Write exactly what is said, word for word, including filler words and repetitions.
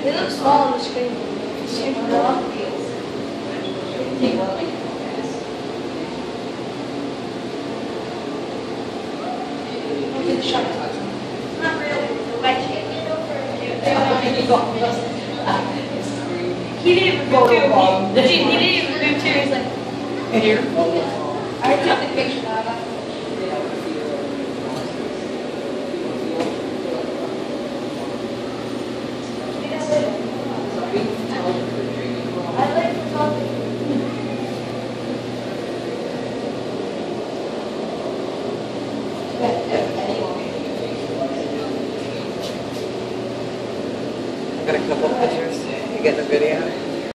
They look small on the screen. Super long. Take one like Look at the shark. Not really. Like chicken over He didn't even go too. He, he didn't even move too. He's like, here. I already took the picture now. I like talking. Got a couple pictures. You getting a video?